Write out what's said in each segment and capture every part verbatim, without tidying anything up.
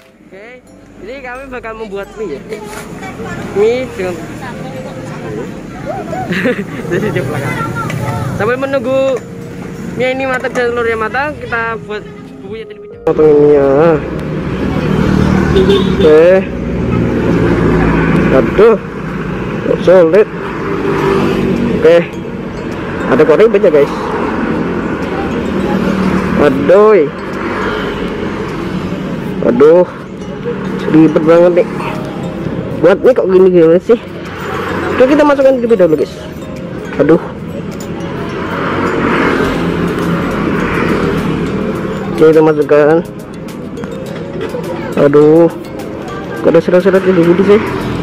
Oke, ini kami bakal membuat mie ya. Mie dengan jadi di belakang. Sambil menunggu mie ini matang dan telurnya matang, kita buat bumbunya terlebih dahulu. Potong ini ya. Oke. Aduh, sulit. Oke, ada kok ribet ya guys. Aduh, aduh, ribet banget nih. Buat nih kok gini-gini sih. Oke, kita masukkan terlebih dahulu guys. Aduh. Oke, kita masukkan. Aduh, kok ada serat-serat di sini sih.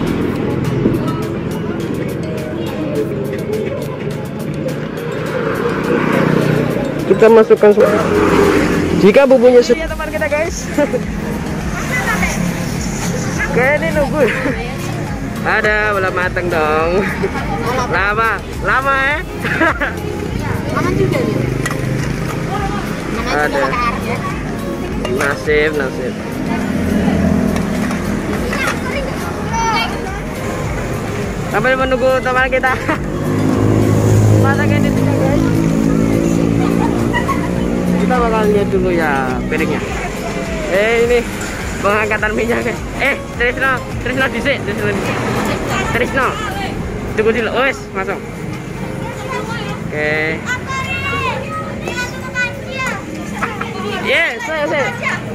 Kita masukkan jika bumbunya sudah, teman kita guys. Oke, ini nunggu. Ada belum mateng dong. Lama, lama ya. Lama juga nih. Ada. Nasib, nasib. Sambil menunggu teman kita. Matangnya ini tidak guys. Kita bakal lihat dulu ya piringnya. Eh ini pengangkatan minyak guys. Eh Trisno, Trisno disik, Trisno disik. Trisno, tunggu dulu, wes masuk. Oke. Yes, saya saya.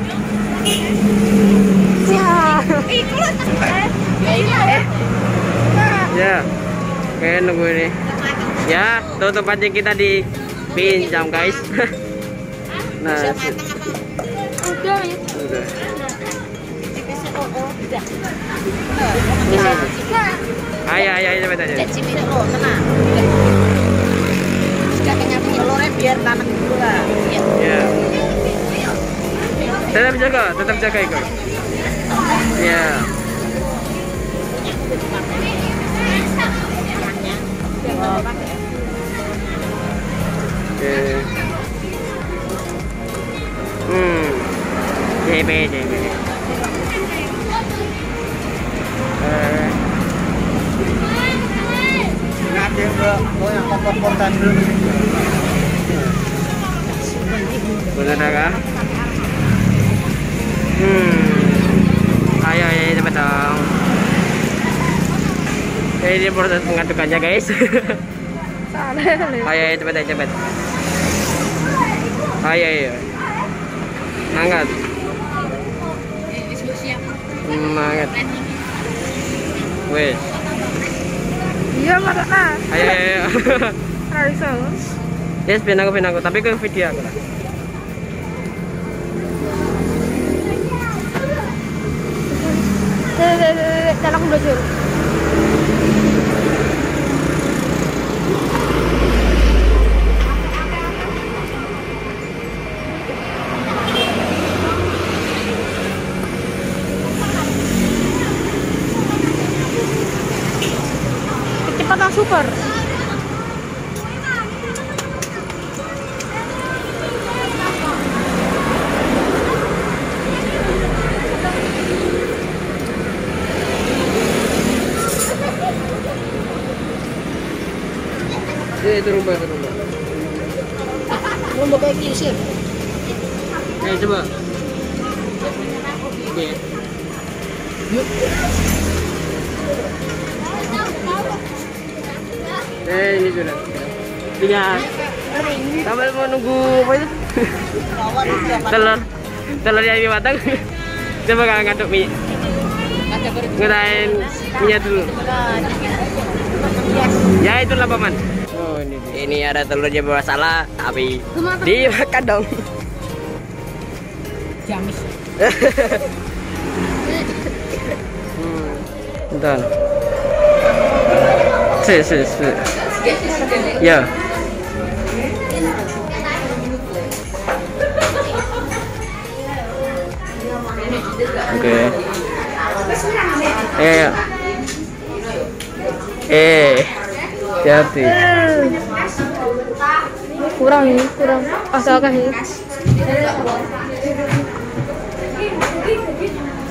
Eh. Ya. Oke, nunggu ini. Ya, tutup aja kita di pinjam guys. Nah, udah ya. Udah. Ayo, ayo, ayo, coba aja. Cimiri lo, tenang. Kakaknya telurnya biar tanah dulu lah. Ya. Tetap jaga, tetap jaga ikut. Ya. Oke. Hmm. J B, J B. Eh. Nanti mau yang kompor-komporan dulu. Benar kan? Hmm. Ayo, ayo, cepat dong. Ini proses pengadukannya guys. Ayo, ayo, cepat, ayo, cepat. Ayo, ayo. Angkat. Semangat. Wes. Iya, mana? Ayo, ayo, ayo. Harus. Yes, pin aku, pin aku. Tapi ke video aku lah. Dan aku belajar. Kecepatan super. Eh, itu rumah, itu rumah. Lomba kayak kisir. Eh, coba. Oke. Yuk. Eh, ini sudah. Tiga. Sambil menunggu apa itu? Telur. Telurnya ini matang. Kita bakal ngaduk mie. Ngerain minyak dulu. Ya itulah paman. Oh ini. Ini ada telurnya bermasalah, tapi dimakan dong. Jamis. Hmm. Bentar. Si si si. Ya. Oke. Eh. Eh. Hati. Kurang ini, kurang. Asalkan ini.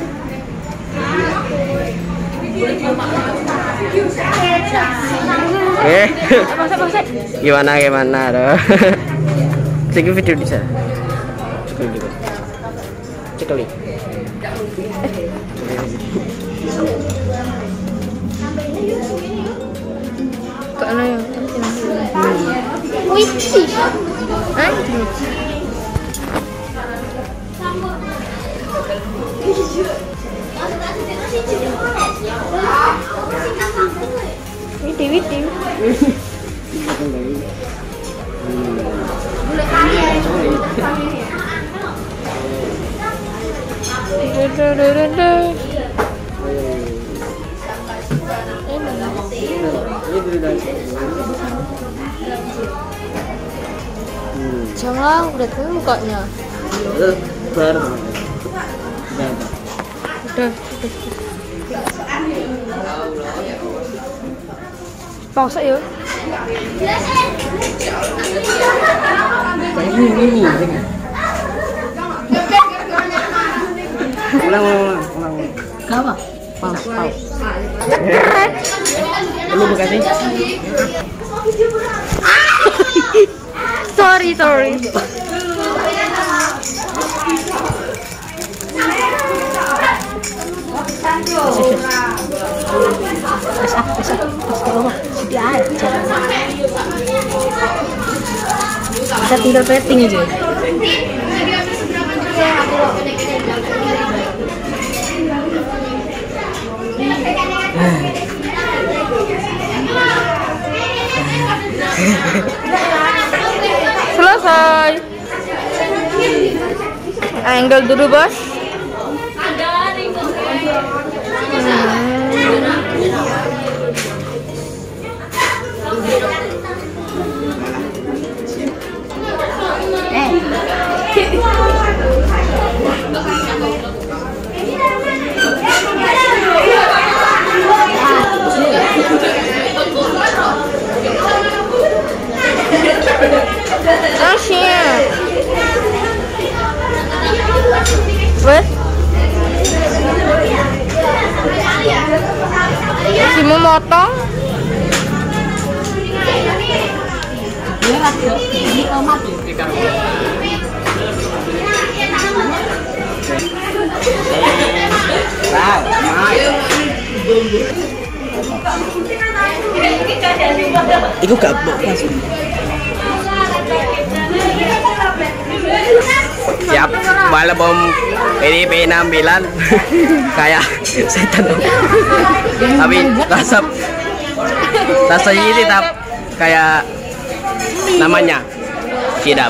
Eh, gimana gimana tuh? Cek video di sana. Cek juga. Cek kali. Kena ya. Wih. Hah? Witi witi. Jangan udah tuh mukanya. Baru. Udah, udah. Pausa yuk. Ulang ulang ulang. Kenapa? Paus paus. Perlu buka sih? Sorry, sorry. Bisa tinggal rating aja. Selesai. Angle dulu, Bos. Asyik. Wes. Masih mau motong? Iku gak pas. Siap, bala bom ini penampilan kayak setan. Tapi rasa rasanya ini tetap kayak namanya sidap.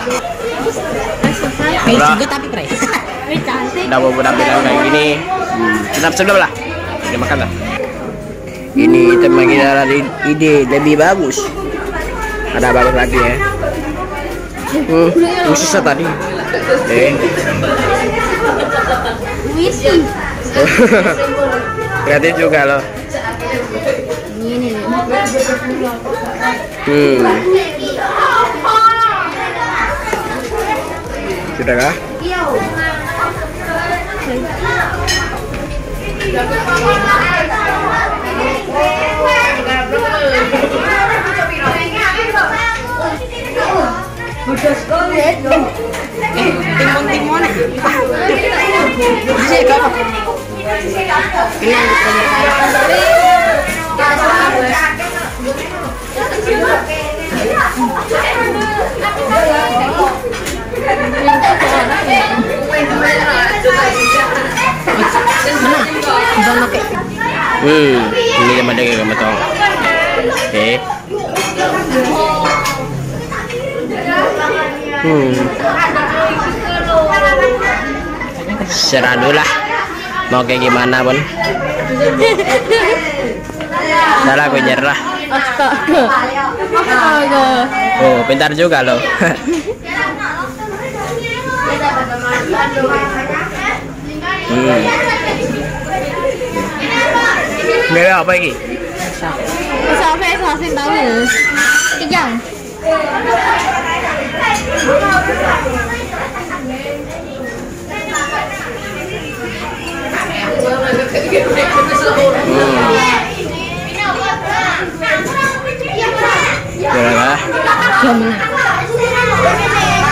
Juga tapi pre. Udah mau penampilan kayak gini, tetap sedap lah. Kita makan lah. Ini teman kita ada ide lebih bagus. Ada bagus lagi ya. Hmm, susah tadi. Eh. Wisi. Kreatif juga loh. Ini nih. Hmm. Sudah kah? Timun-timun. Bisa kok. Hmm, ini sama dengan kamu tahu. Oke. Hmm. Serah dulu lah. Mau kayak gimana, Bon? Salah gue nyerah. Astaga. Astaga. Oh, pintar juga loh. Hmm. Ini apa lagi? Sampai sasin tahu. Kijang. Hmm.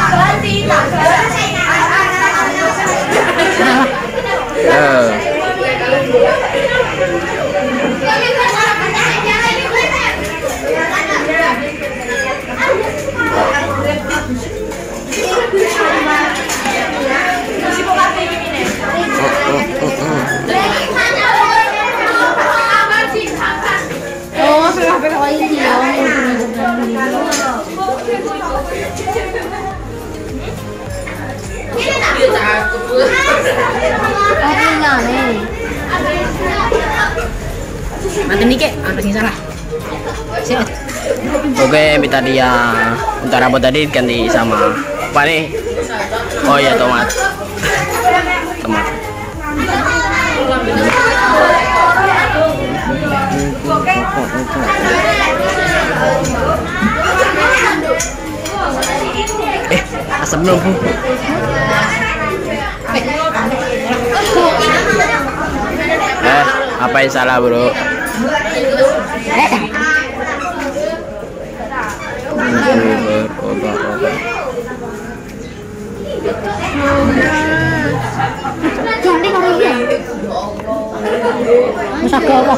Eh. Oh, sudah pakai ini ya. Mati nih kek, apa sih salah? Set. Oke, minta dia untuk rambut tadi ganti sama apa nih? Oh iya, tomat. Tomat. Eh, asam belum, Bu? Eh, apa yang salah, Bro? Cantik kamu ya. Masak ke apa?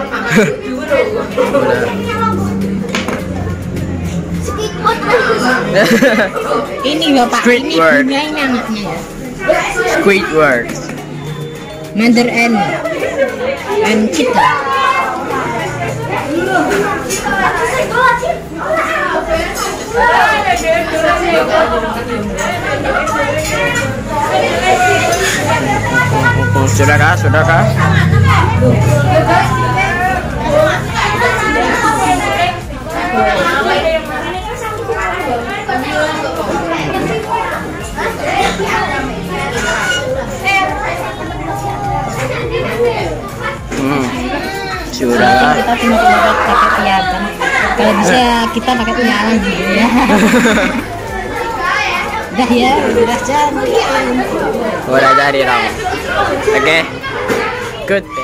Ini Bapak, ini Squidward. bunganya anaknya ya. Squidward. Mother and and cheetah. Sudah kah? Sudah kah? Hmm. Sudah. Kita cuma pakai pakai kelihatan. Kalau bisa kita pakai penyalan gitu ya. Udah ya, udah jadi. Udah jadi, Ram. Oke. Good.